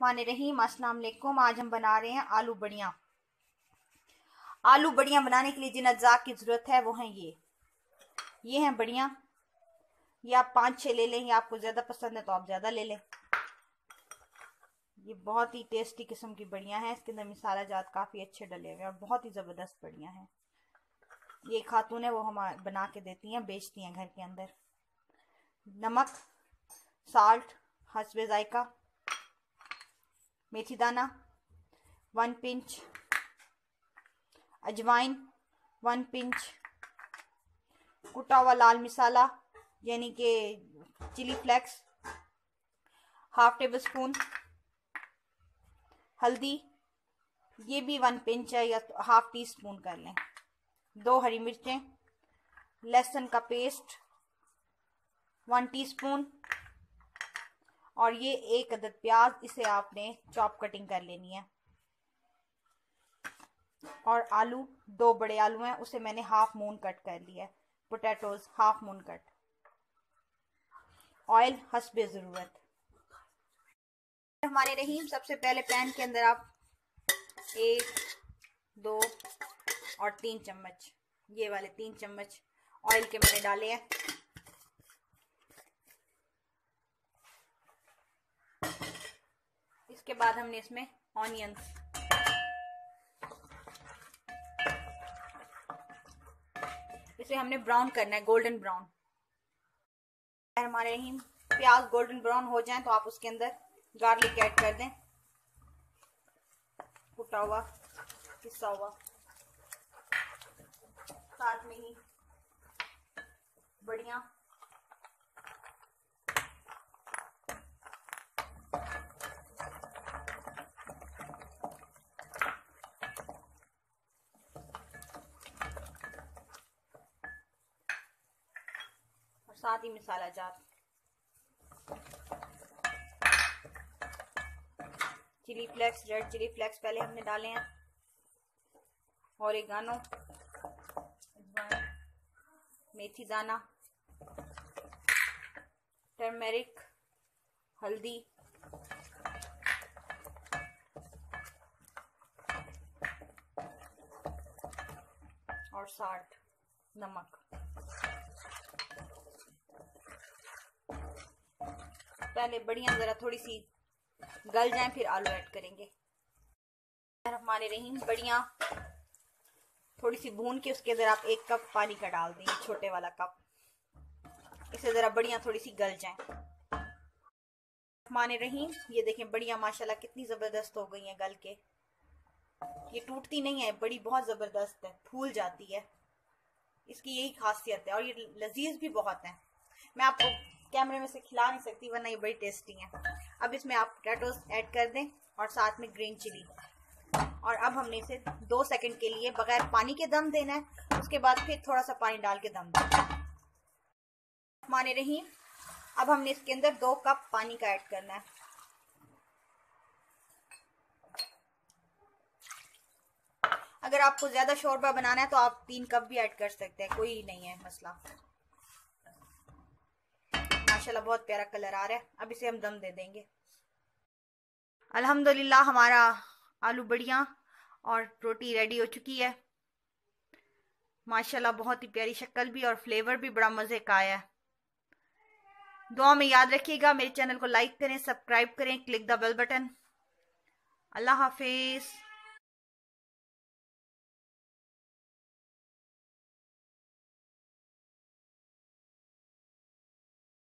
बिस्मिल्लाहिर्रहमानिर्रहीम। अस्सलाम वालेकुम। आज हम बना रहे हैं आलू बड़ियाँ। आलू बड़ियाँ बनाने के लिए जिन अज्जा की ज़रूरत है वो हैं ये हैं बड़ियाँ। ये आप 5-6 ले लें, या आपको ज़्यादा पसंद है तो आप ज़्यादा ले लें। ये बहुत ही टेस्टी किस्म की बड़ियाँ हैं। इसके अंदर मसाला जात काफ़ी अच्छे डले हुए हैं और बहुत ही ज़बरदस्त बड़ियाँ हैं। ये खातून है, वो हम बना के देती हैं, बेचती हैं घर के अंदर। नमक, साल्ट हस्बे जायका, मेथी दाना 1 पिंच, अजवाइन 1 पिंच, कुटा हुआ लाल मसाला यानी कि चिली फ्लेक्स 1/2 टेबल स्पून, हल्दी ये भी 1 पिंच है या 1/2 टी स्पून कर लें, 2 हरी मिर्चें, लहसुन का पेस्ट 1 टीस्पून, और ये 1 अदद प्याज, इसे आपने चॉप कटिंग कर लेनी है। और आलू 2 बड़े आलू हैं, उसे मैंने हाफ मून कट कर लिया है। Potatoes half moon cut. Oil हस्बे ज़रूरत। हमारे रहीम, सबसे पहले पैन के अंदर आप 1, 2 और 3 चम्मच, ये वाले 3 चम्मच ऑयल के मैंने डाले हैं। इसके बाद हमने इसमें ऑनियंस, इसे हमने ब्राउन करना है, गोल्डन ब्राउन। हमारे रहीम, प्याज गोल्डन ब्राउन हो जाए तो आप उसके अंदर गार्लिक ऐड कर दें, कुटा हुआ पिसा हुआ, साथ में ही बढ़िया और साथ ही मसाला जात, chilli flakes, red chilli flakes पहले हमने डाले हैं, ओरिगानो, मेथी दाना, टर्मेरिक, हल्दी, और साल्ट, नमक। पहले बढ़िया ज़रा थोड़ी सी गल जाए, फिर आलू ऐड करेंगे। हमारे रहीम, बढ़िया थोड़ी सी भून के उसके अंदर आप 1 कप पानी का डाल दें, छोटे वाला कप, इसे ज़रा बढ़िया थोड़ी सी गल जाए। हमारे रहीम, ये देखें बढ़िया माशाल्लाह कितनी ज़बरदस्त हो गई है गल के। ये टूटती नहीं है, बड़ी बहुत ज़बरदस्त है, फूल जाती है, इसकी यही खासियत है। और ये लजीज भी बहुत है। मैं आपको कैमरे में से खिला नहीं सकती, वरना ये बड़ी टेस्टी है। अब इसमें आप पोटैटोज ऐड कर दें और साथ में ग्रीन चिली। और अब हमने इसे 2 सेकंड के लिए बगैर पानी के दम देना है। उसके बाद फिर थोड़ा सा पानी डाल के दम देना है। हमारे रहीम, अब हमने इसके अंदर 2 कप पानी का ऐड करना है। अगर आपको ज्यादा शोरबा बनाना है तो आप 3 कप भी ऐड कर सकते हैं, कोई नहीं है मसला। माशाल्लाह बहुत प्यारा कलर आ रहा है। अब इसे हम दम दे देंगे। अल्हम्दुलिल्लाह हमारा आलू बढ़िया और रोटी रेडी हो चुकी है। माशाल्लाह बहुत ही प्यारी शक्ल भी और फ्लेवर भी बड़ा मजे का आया है। दुआ में याद रखिएगा, मेरे चैनल को लाइक करें, सब्सक्राइब करें, क्लिक द बेल बटन। अल्लाह हाफिज।